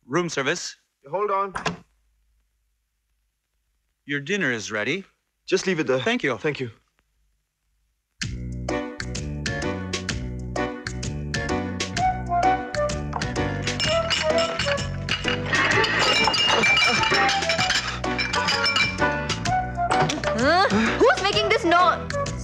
Room service. Hold on. Your dinner is ready. Just leave it there. Thank you. Thank you. Who's making this noise?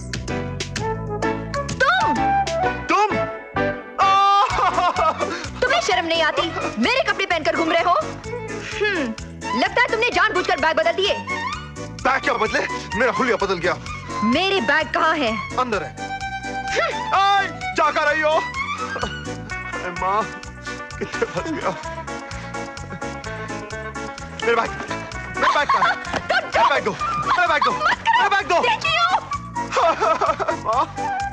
तुम्हें शर्म नहीं आती? मेरे कपड़े पहनकर घूम रहे हो? लगता है तुमने जानबूझकर बैग बदल दिए। बैग क्या बदले? मेरा हुलिया बदल गया। मेरे बैग कहाँ है? अंदर है। क्या कर रही हो? माँ, कितने फंस गया। मेरा बैग कहाँ है? मेरा बैग दो। मेरा बैग दो। मेरा बैग दो। माँ।